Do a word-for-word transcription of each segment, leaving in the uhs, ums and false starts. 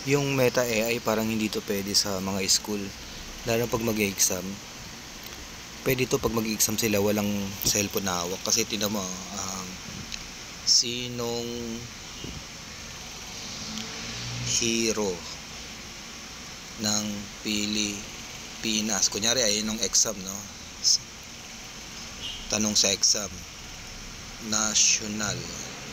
Yung Meta A I parang hindi to pwede sa mga school, lalo pag mag-exam. Pwede to pag mag-exam sila walang cellphone na hawak, kasi tinan mo, um, sinong hero ng Pilipinas, kunyari ayun ng exam, no? Tanong sa exam national,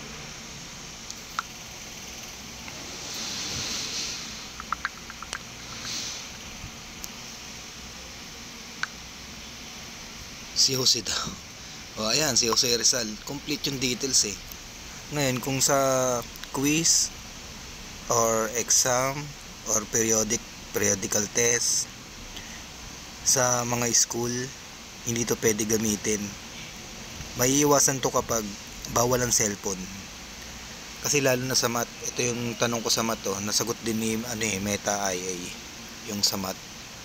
si Jose daw. O ayan, si Jose Rizal, complete yung details eh. Ngayon kung sa quiz or exam or periodic periodical test sa mga school, hindi to pwede gamitin. Maiiwasan to kapag bawal ang cellphone. Kasi lalo na sa math, ito yung tanong ko sa math, oh, nasagot din ni ano eh, Meta A I, yung sa math.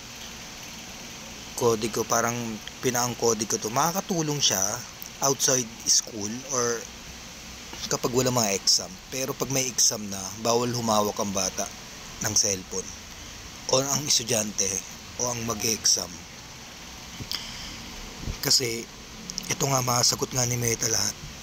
Kode ko, parang pinaang kode ko to, makakatulong siya outside school or kapag wala mga exam. Pero pag may exam na, bawal humawak ang bata ng cellphone o ang estudyante o ang mag-exam. Kasi ito nga, masagot nga ni Meta lahat.